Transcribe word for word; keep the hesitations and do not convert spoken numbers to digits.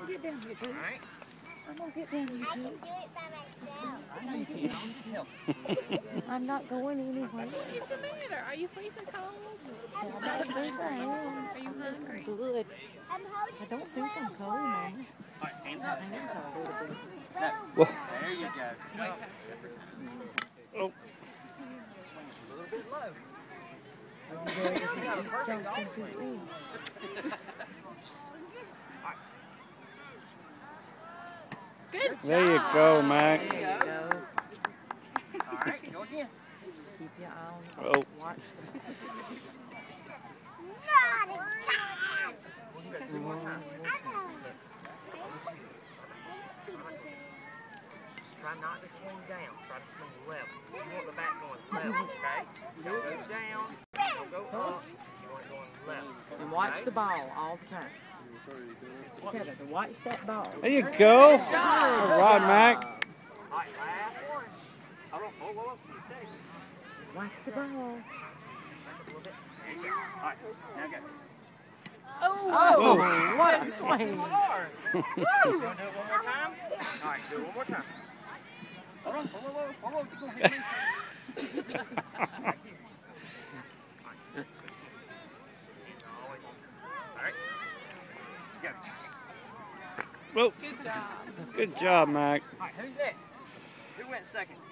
gonna get down here too. All right. I'm gonna get down here I too. can do it by myself. I need you. I'm not going anywhere. What's the matter? Are you freezing cold? I don't think I am. Are you hungry? Good. I'm holding I don't think I'm cold, Mama. All right, hands My up. hands are a little bit. No. There you go. It's way past supper time. Oh. A little bit low. Are you ready to jump into the end? Good There you job. go, Mac. There you go. All right, go again. Keep your eye on the Oh. ball. Watch the We'll do that two more times. Try not to swing down. Try to swing level. You want the back going level, okay? Don't go down. Don't go up. You want it going level. And watch okay? the ball all the time. Kevin, watch that ball. There you go. Good All right, Mac. All right, last one. Hold on. Whoa, whoa, whoa. Give me a second. Watch the ball. Back up a little bit. There you go. All right, now go. Oh, Whoa. what a swing. Hard. You want to do it one more time? All right, do it one more time. Hold on. Whoa, whoa, whoa. Whoa, whoa. You're going to hit me. Thank you. All right. Just hit always on time. All right. Go. Whoa. Good job. Good job, Mac. All right, who's next? Who went second?